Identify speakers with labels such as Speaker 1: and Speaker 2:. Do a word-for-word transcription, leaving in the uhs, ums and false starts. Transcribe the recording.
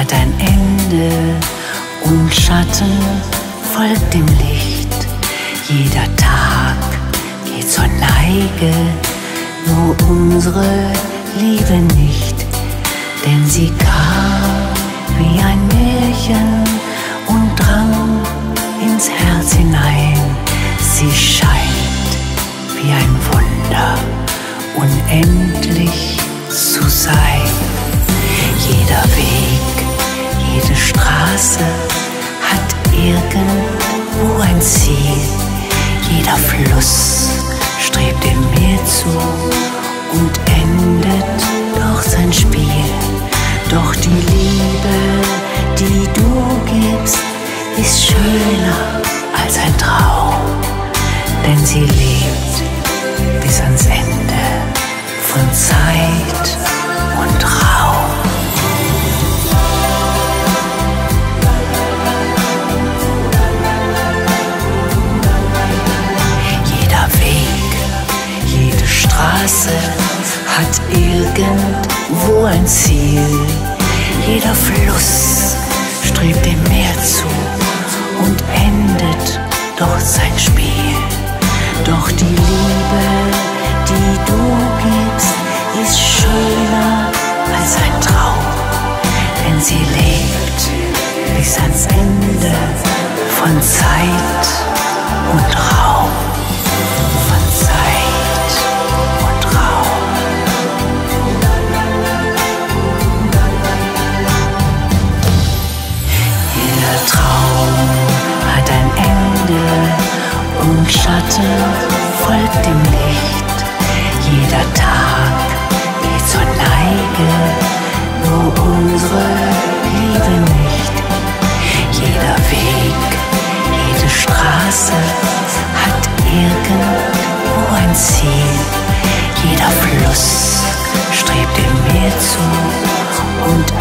Speaker 1: hat ein Ende und Schatten folgt dem Licht. Jeder Tag geht zur Neige, nur unsere Liebe nicht. Denn sie kam wie ein Märchen und drang ins Herz hinein. Sie scheint wie ein Wunder, unendlich zu sein. Jeder Weg, jede Straße hat irgendwo ein Ziel. Jeder Fluss strebt dem Meer zu und endet doch sein Spiel. Doch die Liebe, die du gibst, ist schöner als ein Traum, denn sie lebt bis ans Ende von Zeit und Raum. Jeder Weg, jede Straße hat irgendwo ein Ziel. Jeder Fluss strebt dem Meer zu und endet doch sein Spiel. Doch die Liebe, die du gibst, ist schöner als ein Traum, denn sie lebt bis ans Ende von Zeit und Raum. Von Zeit und Raum. Jeder Traum hat ein Ende und Schatten folgt dem Licht. Jeder Tag geht zur Neige, nur unsere Liebe nicht. Jeder Weg, jede Straße hat irgendwo ein Ziel. Jeder Fluss strebt dem Meer zu und